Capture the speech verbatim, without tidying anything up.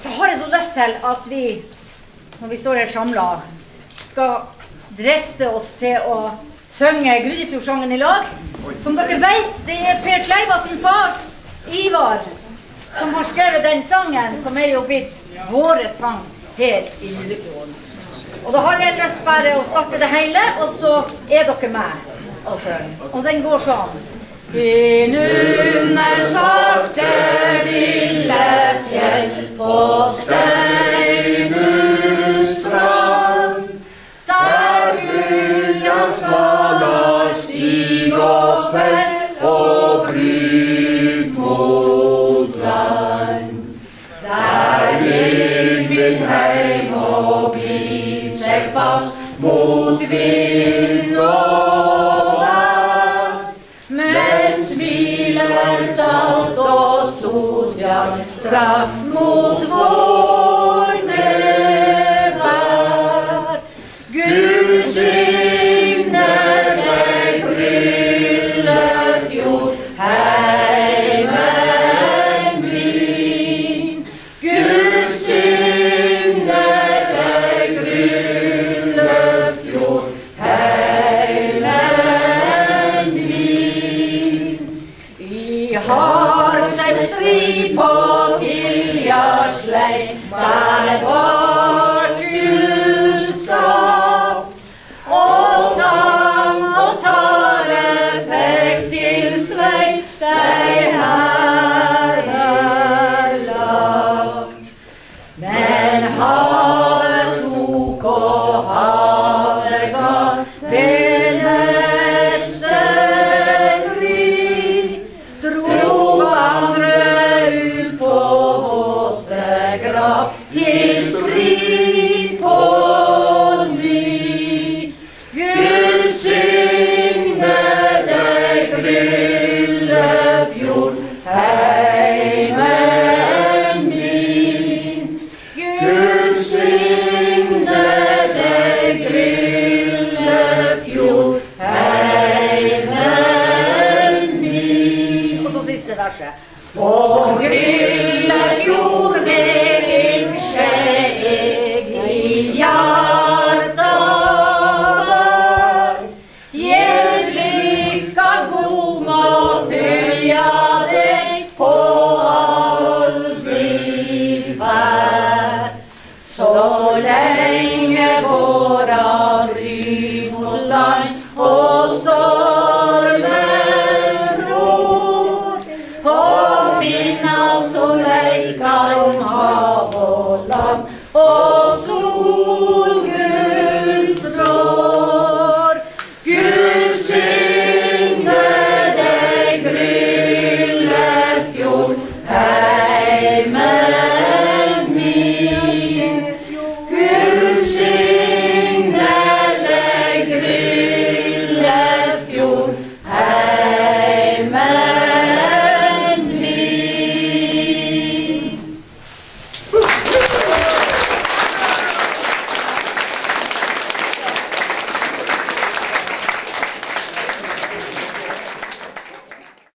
så har jeg så lyst til at vi, når vi står her samlet, skal dreste oss til å synge Grudifjordsangen i lag. Som dere vet, det er Per Kleiva sin far, Ivar, som har skrevet den sangen, som er jo blitt våre sang her i Grudifjorden. Og da har jeg lyst bare å starte det hele, og så er dere med. Altså, og den går sånn. Inn under svarte ville fjell på Steinustrand, der Ulja skaler stig og fell og bryt mot land. Der gikk min heim og bit seg fast mot vind og vær, mens smiler salt og solbjørn straks mot vårne bær. Gud signer deg, Gryllefjord, heimen min. Gud signer deg, Gryllefjord, heimen min. Vi har sett strid på Tiljarslei, der var Gud skapt, og tang og tare fikk til svei deg her er lagt. Men havet tok og havet ga det neste gry, dro andre ut på våte grav til strid.